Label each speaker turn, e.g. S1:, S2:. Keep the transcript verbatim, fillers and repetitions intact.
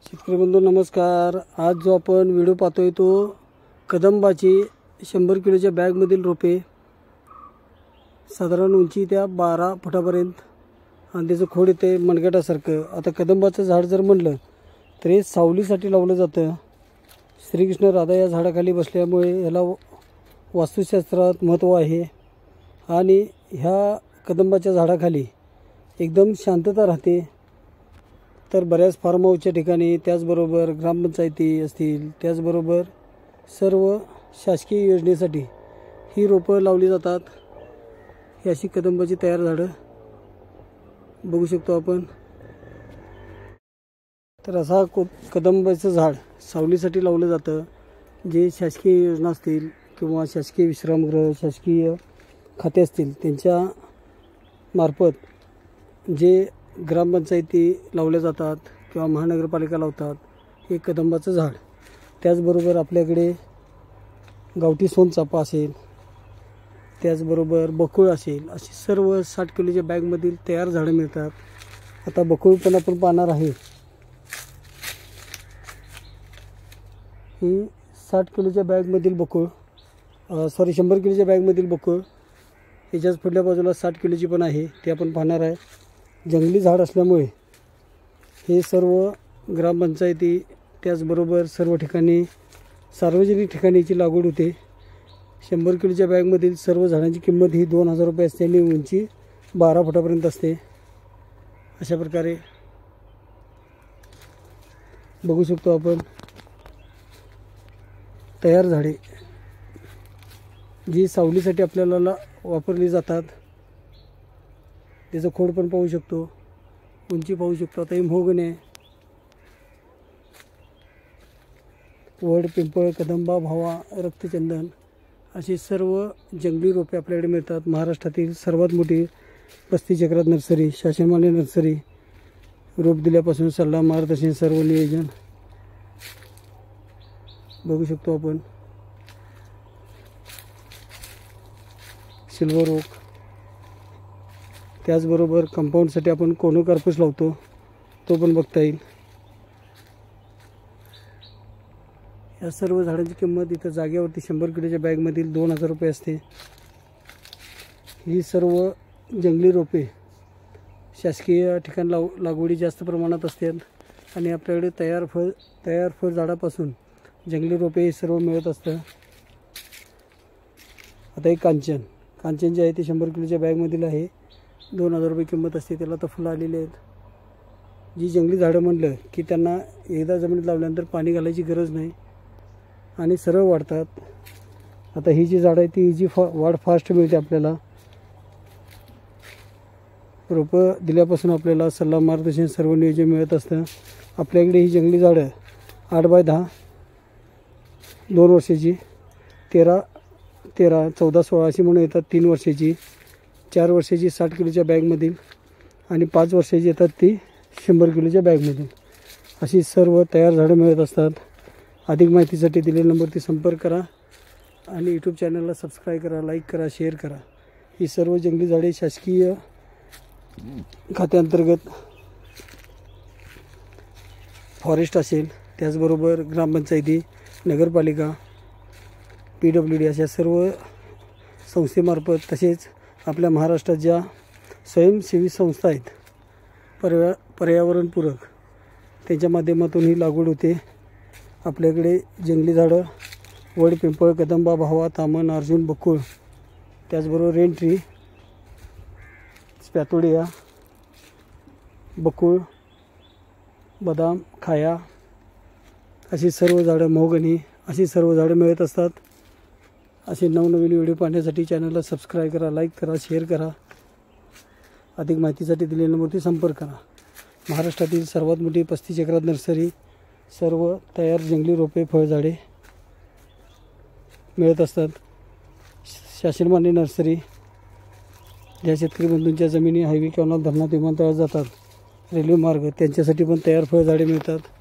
S1: शेतकरी बंधू नमस्कार। आज जो आपण व्हिडिओ पाहतोय तो कदंबाची शंभर किलोच्या बॅगमधील रोपे, साधारण उंची त्या बारा फुटापर्यंत आणि त्याचं खोड येते मनगटासारखं। आता कदंबाचं झाड जर म्हणलं तर हे सावलीसाठी लावलं जातं। श्रीकृष्ण राधा या झाडाखाली बसल्यामुळे याला वास्तुशास्त्रात महत्त्व आहे आणि ह्या कदंबाच्या झाडाखाली एकदम शांतता राहते। तर बऱ्याच फार्म हाऊसच्या ठिकाणी, त्याचबरोबर ग्रामपंचायती असतील, त्याचबरोबर सर्व शासकीय योजनेसाठी ही रोपं लावली जातात। ही अशी कदंबाची तयार झाडं बघू शकतो आपण। तर असा कदंबाचं झाड सावलीसाठी लावलं जातं। जे शासकीय योजना असतील किंवा शासकीय विश्रामगृह, शासकीय खाते असतील त्यांच्या मार्फत जे ग्रामपंचायती लावल्या जातात किंवा महानगरपालिका लावतात, हे कदंबाचं झाड। त्याचबरोबर आपल्याकडे गावठी सोनचाफा असेल, त्याचबरोबर बकुळ असेल, अशी सर्व साठ किलोच्या बॅगमधील तयार झाडं मिळतात। आता बकुळ पण आपण पाहणार आहे। ही साठ किलोच्या बॅगमधील बकुळ, सॉरी शंभर किलोच्या बॅगमधील बकुळ। याच्याच पुढल्या बाजूला साठ किलोची पण आहे, ते आपण पाहणार आहे। जंगली झाड असल्यामुळे हे सर्व ग्रामपंचायती, त्याचबरोबर सर्व ठिकाणी सार्वजनिक ठिकाणी याची लागवड होते। शंभर किलोच्या बॅगमधील सर्व झाडांची किंमत ही दोन हजार रुपये असते आणि उंची बारा फुटापर्यंत असते। अशा प्रकारे बघू शकतो आपण तयार झाडे जी सावलीसाठी आपल्याला वापरली जातात। त्याचं खोड पण पाहू शकतो, उंची पाहू शकतो। आता ही मोहगण आहे, वड, पिंपळ, कदंबा, भावा, रक्तचंदन अशी सर्व जंगली रोपे आपल्याकडे मिळतात। महाराष्ट्रातील सर्वात मोठी पस्तीस एकरात नर्सरी, शासनमान्य नर्सरी। रोप दिल्यापासून सल्ला, मार्गदर्शन, सर्व नियोजन बघू शकतो आपण। सिल्वर ओक, त्याचबरोबर कंपाऊंडसाठी आपण कोनो कार्पस लावतो, तो पण बघता येईल। या सर्व झाडांची किंमत इथं जागेवरती शंभर किलोच्या बॅगमधील दोन हजार रुपये असते। ही सर्व जंगली रोपे शासकीय ठिकाण लाव लागवडी जास्त प्रमाणात असतात आणि आपल्याकडे तयार फळ तयार फळ झाडापासून जंगली रोपे हे सर्व मिळत असतं। आता एक कांचन कांचन जे आहे ते शंभर किलोच्या बॅगमधील आहे, दोन हजार रुपये किंमत असते। त्याला तर फुलं आलेली आहेत। जी जंगली झाडं म्हणलं की त्यांना एकदा जमिनीत लावल्यानंतर पाणी घालायची गरज नाही आणि सरळ वाढतात। आता ही जी झाडं आहे ती जी फा वाढ फास्ट मिळते आपल्याला। रोपं दिल्यापासून आपल्याला सल्ला, मार्गदर्शन, सर्व नियोजन मिळत असतं। आपल्याकडे ही जंगली झाडं आठ बाय दहा, दोन वर्षाची, तेरा तेरा चौदा सोळा अशी म्हणून येतात, तीन वर्षाची, चार वर्षाची साठ किलोच्या बॅगमधील आणि पाच वर्षाची येतात ती शंभर किलोच्या बॅगमधील। अशी सर्व तयार झाडं मिळत असतात। अधिक माहितीसाठी दिलेल्या नंबरवरती संपर्क करा आणि यूट्यूब चॅनलला सबस्क्राईब करा, लाईक करा, शेअर करा। ही सर्व जंगली झाडे शासकीय खात्याअंतर्गत फॉरेस्ट असेल, त्याचबरोबर ग्रामपंचायती, नगरपालिका, पी डब्ल्यू डी अशा सर्व संस्थेमार्फत, तसेच आपल्या महाराष्ट्रात ज्या स्वयंसेवी संस्था आहेत पर्या पर्यावरणपूरक, त्यांच्या माध्यमातून ही लागवड होते। आपल्याकडे जंगली झाडं वड, पिंपळ, कदंबा, भावा, तामन, अर्जुन, बकुळ, त्याचबरोबर रेन ट्री, स्पॅथोडिया, बकुळ, बदाम, खाया अशी सर्व झाडं, मोहगणी अशी सर्व झाडं मिळत असतात। असे नवनवीन व्हिडिओ पाहण्यासाठी चॅनलला सबस्क्राईब करा, लाईक करा, शेअर करा। अधिक माहितीसाठी दिलेल्या नंबरवरती संपर्क करा। महाराष्ट्रातील सर्वात मोठी पस्तीस एकरात नर्सरी, सर्व तयार जंगली रोपे, फळझाडे मिळत असतात। शासनमान्य नर्सरी, ज्या शेतकरी बंधूंच्या जमिनी हायवे किंवा धरणात, विमानतळात जातात, रेल्वे मार्ग, त्यांच्यासाठी पण तयार फळझाडे मिळतात।